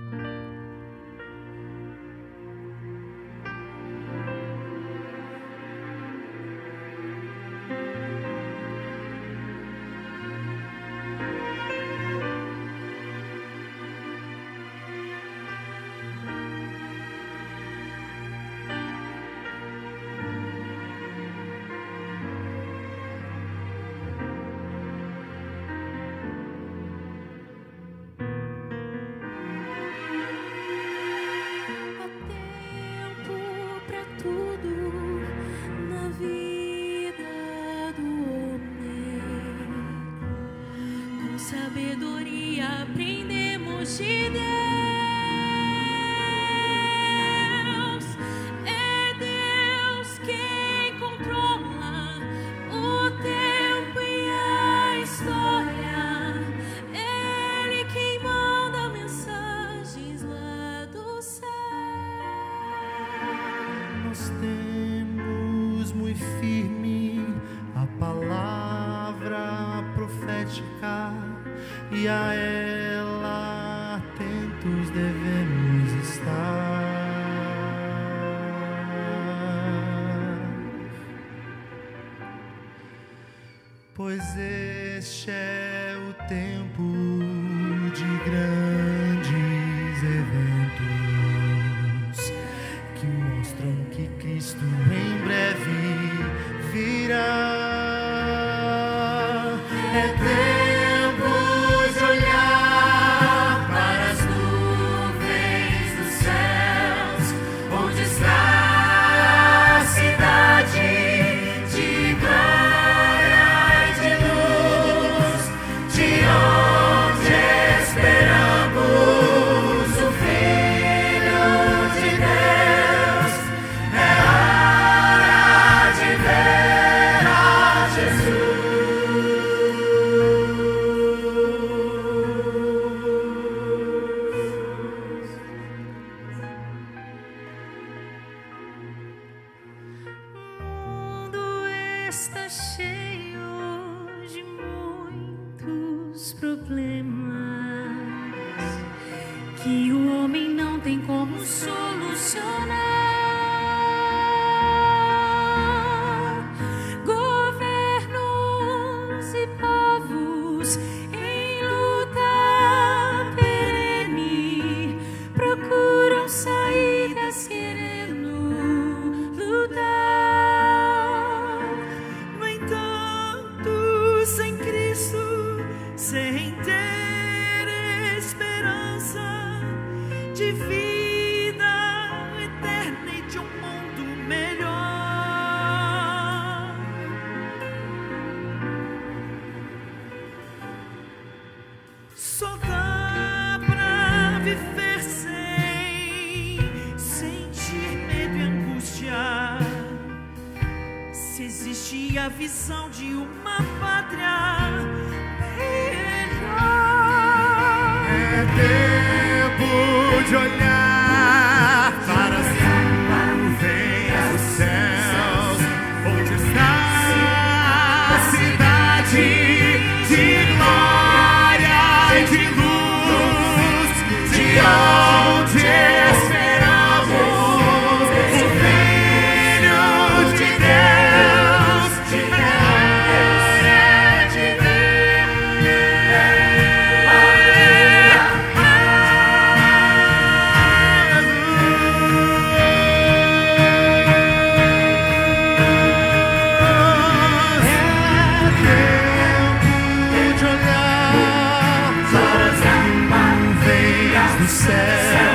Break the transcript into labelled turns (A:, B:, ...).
A: Sabedoria aprendemos de Deus. É Deus quem controla o tempo e a história. Ele quem manda mensagens lá do céu.
B: Nós temos muito firme a palavra profética, e a ela atentos devemos estar. Pois este é o tempo de grandes eventos que mostram que Cristo em breve virá. É tempo de olhar para as nuvens dos céus, onde está a cidade de glória e de luz, de onde esperamos o Filho de Deus. É hora de ver a Jesus.
A: Está cheio de muitos problemas que o homem não tem como solucionar. Governos e povos em luta perene procuram saídas querendo lutar. Sem Cristo, sem ter esperança de vida eterna e de um mundo melhor. Só dá pra viver sem sentir medo e angústia, se existe a visão de uma pátria melhor.
B: É tempo de olhar para as nuvens dos céus, onde está a cidade de glória e de luz, de onde esperamos o Filho de Deus. Céu.